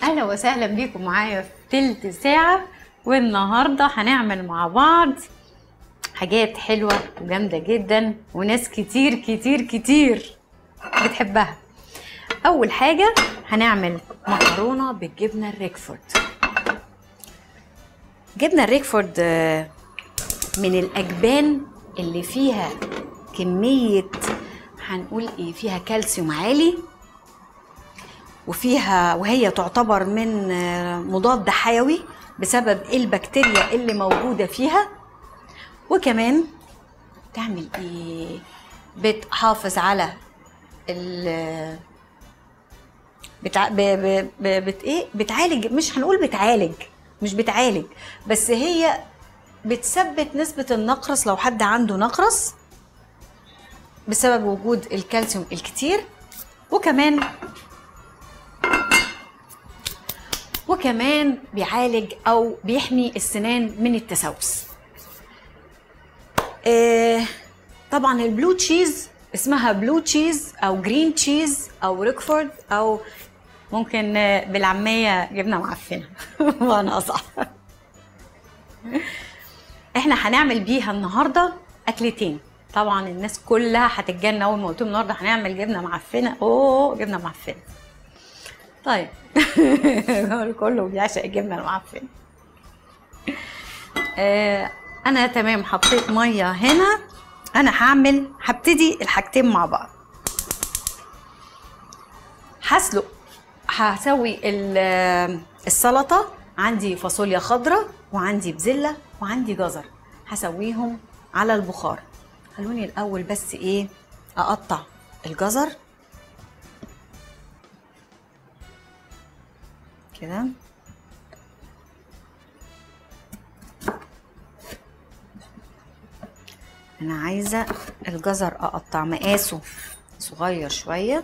اهلا وسهلا بيكم معايا في تلت ساعة، والنهاردة هنعمل مع بعض حاجات حلوة وجامدة جدا وناس كتير كتير كتير بتحبها. اول حاجة هنعمل مكرونة بالجبنة الريكفورد. جبنة الريكفورد من الاجبان اللي فيها كمية هنقول ايه، فيها كالسيوم عالي، وهي تعتبر من مضاد حيوي بسبب البكتيريا اللي موجودة فيها. وكمان تعمل ايه، بتحافظ على بتعالج، مش هنقول بتعالج، مش بتعالج، بس هي بتثبت نسبة النقرس لو حد عنده نقرس بسبب وجود الكالسيوم الكتير. وكمان بيعالج او بيحمي السنان من التسوس. طبعا البلو تشيز اسمها بلو تشيز او جرين تشيز او ريكفورد، او ممكن بالعامية جبنة معفنة وانا اصح. احنا هنعمل بيها النهارده اكلتين. طبعا الناس كلها هتتجنن اول ما قلت لهم النهارده هنعمل جبنه معفنه. جبنه معفنه. طيب كله بيعشق الجبنه المعفنه. انا تمام، حطيت ميه هنا. انا هبتدي الحاجتين مع بعض. هسوي السلطه. عندي فاصوليا خضراء وعندي بزله وعندي جزر، هسويهم على البخار. خلوني الاول بس اقطع الجزر كده. انا عايزه الجزر اقطع مقاسه صغير شويه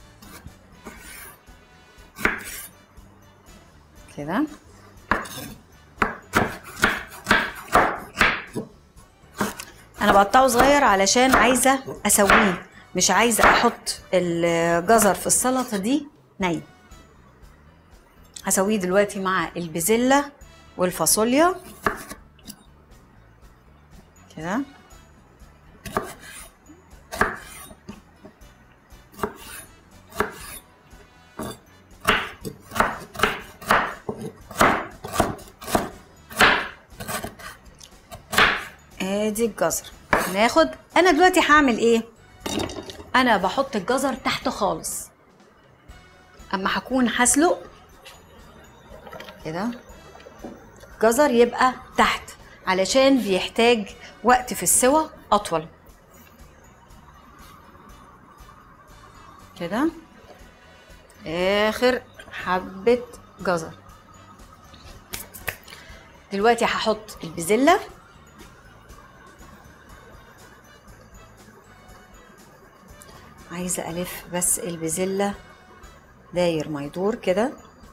كده. انا بقطعه صغير علشان عايزه اسويه، مش عايزه احط الجزر في السلطه دي ني. هسويه دلوقتي مع البزله والفاصوليا كده. ادي الجزر ناخد. انا دلوقتي هعمل ايه، انا بحط الجزر تحت خالص اما هكون هسلق كده. الجزر يبقى تحت علشان بيحتاج وقت في السوى اطول كده. اخر حبة جزر. دلوقتي هحط البزلة. عايزة ألف بس البزلة داير ما يدور كده.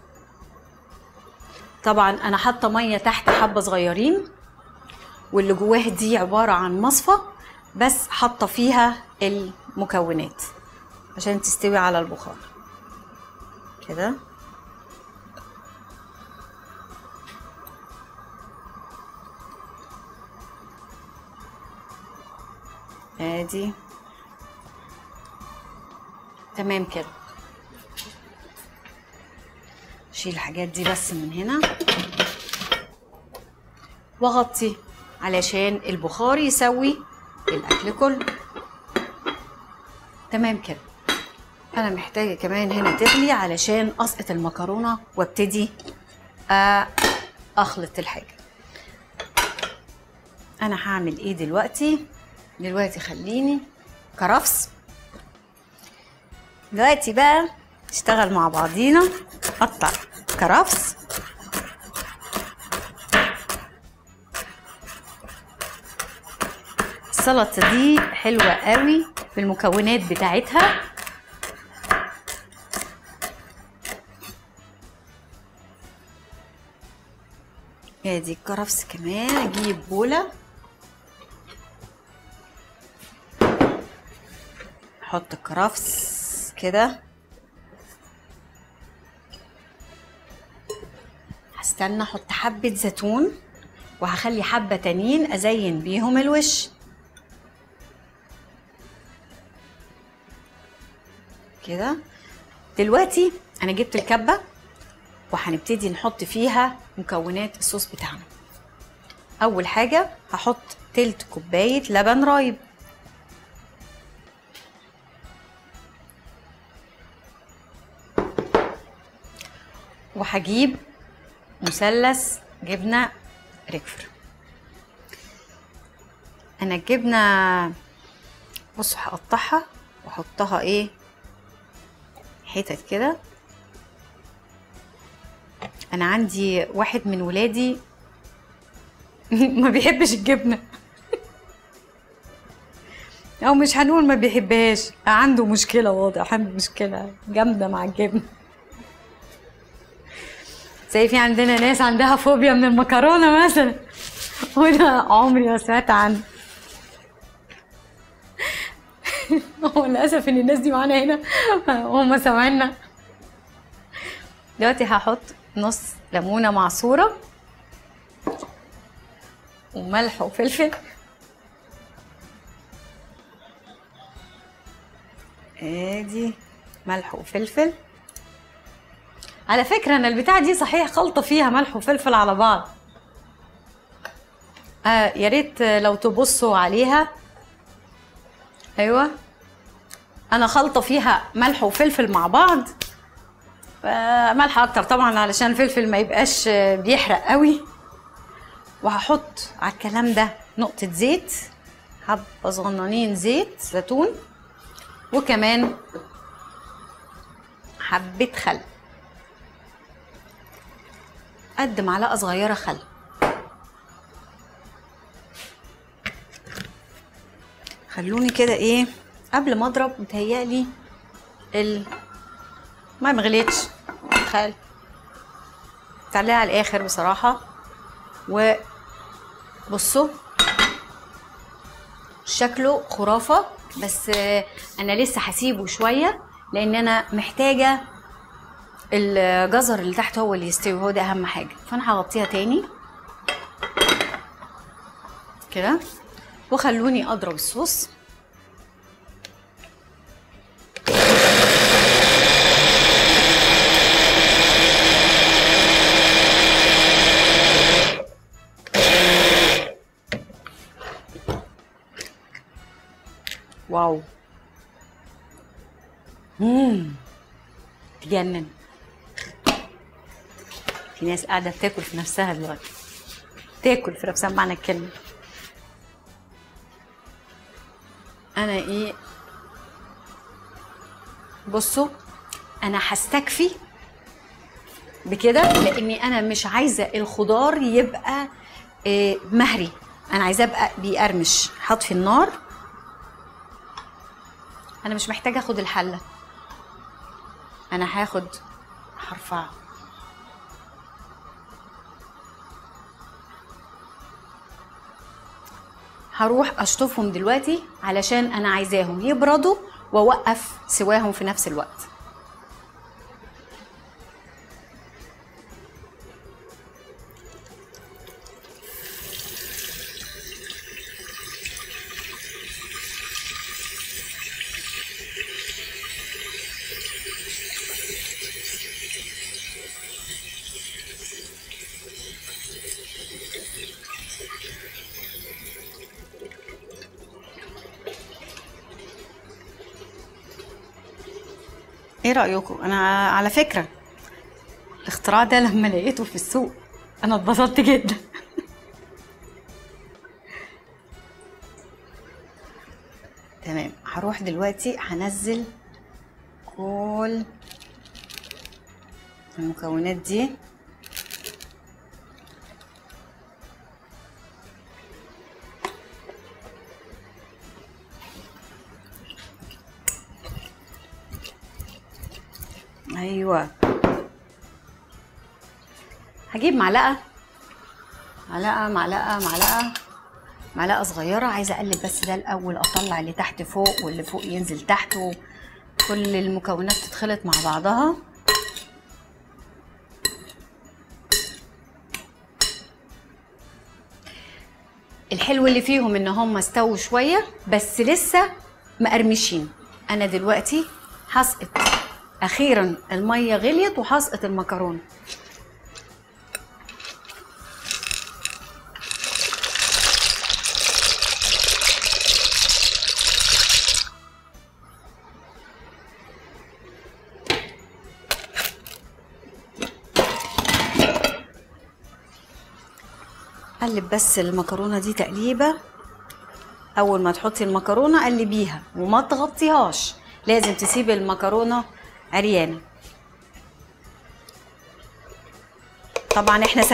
طبعا أنا حاطة مية تحت حبة صغيرين، واللي جواه دي عبارة عن مصفى بس حاطة فيها المكونات عشان تستوي على البخار كده. ادي تمام كده. شيل الحاجات دي بس من هنا واغطي علشان البخار يسوي الاكل كله. تمام كده. انا محتاجه كمان هنا تغلي علشان اسقط المكرونه وابتدي اخلط الحاجه. انا هعمل ايه دلوقتي خليني كرفس. دلوقتي بقى نشتغل مع بعضينا. قطع كرفس السلطه دي حلوه قوي بالمكونات بتاعتها. ادي الكرفس كمان. اجيب بوله احط الكرفس كده استنى احط حبة زيتون، وهخلي حبة تانيين ازين بيهم الوش كده. دلوقتي انا جبت الكبة وهنبتدي نحط فيها مكونات الصوص بتاعنا. اول حاجة هحط تلت كوباية لبن رايب، وهجيب مثلث جبنة ريكفر. انا الجبنة بصوا هقطعها واحطها ايه حتت كده. انا عندي واحد من ولادي ما بيحبش الجبنة او مش هنقول ما بيحبهاش، عنده مشكلة، واضح عنده مشكلة جامدة مع الجبنة. زي في عندنا ناس عندها فوبيا من المكرونة مثلا، وانا عمري ما سمعت عنه. هو للاسف ان الناس دي معانا هنا وهم سامعيننا. دلوقتي هحط نص ليمونة معصورة وملح وفلفل، ادي ملح وفلفل. على فكرة انا البتاعة دي صحيح خلطة فيها ملح وفلفل على بعض، يا ريت لو تبصوا عليها. ايوه انا خلطة فيها ملح وفلفل مع بعض، ملح اكتر طبعا علشان الفلفل ما يبقاش بيحرق قوي. وهحط على الكلام ده نقطة زيت، حبة صغننين زيت زيتون، وكمان حبة خل، قد معلقة صغيرة خل. خلوني كده ايه قبل ما اضرب، متهيألي ما مغليتش خل، تعليها على الاخر بصراحة. وبصوا شكله خرافة، بس انا لسه هسيبه شوية لان انا محتاجة الجزر اللي تحت هو اللي يستوي، هو ده اهم حاجة. فانا هغطيها تاني كده، وخلوني اضرب الصوص. واو تجنن. في ناس قاعده بتاكل في نفسها دلوقتي، تاكل في نفسها بمعنى الكلمه. انا ايه بصوا انا هستكفي بكده لاني انا مش عايزه الخضار يبقى مهري، انا عايزاه يبقى بيقرمش. هطفي النار، انا مش محتاجه اخد الحله، انا هرفع هروح اشطفهم دلوقتي علشان انا عايزاهم يبردوا واوقف سواهم في نفس الوقت. ايه رأيكم؟ انا على فكرة الاختراع ده لما لقيته في السوق انا اتبسطت جدا. تمام، هروح دلوقتي هنزل كل المكونات دي. ايوه هجيب معلقه معلقه صغيره، عايزه اقلب بس ده الاول، اطلع اللي تحت فوق واللي فوق ينزل تحت وكل المكونات تتخلط مع بعضها. الحلو اللي فيهم ان هم استووا شويه بس لسه مقرمشين. انا دلوقتي هسقط، اخيرا الميه غليت وهسقط المكرونه. قلب بس المكرونه دي تقليبه. اول ما تحطي المكرونه قلبيها وما تغطيهاش، لازم تسيبي المكرونه عريانه. طبعا احنا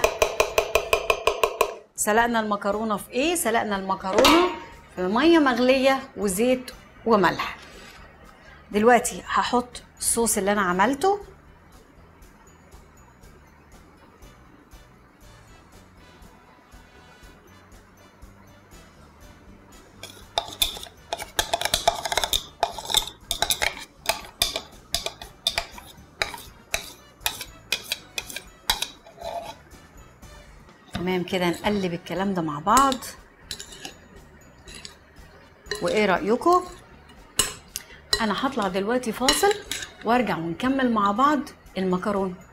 سلقنا المكرونه في ايه؟ سلقنا المكرونه في ميه مغليه وزيت وملح. دلوقتي هحط الصوص اللي انا عملته. تمام كده، نقلب الكلام ده مع بعض. وايه رأيكم؟ انا هطلع دلوقتي فاصل وارجع ونكمل مع بعض المكرونه.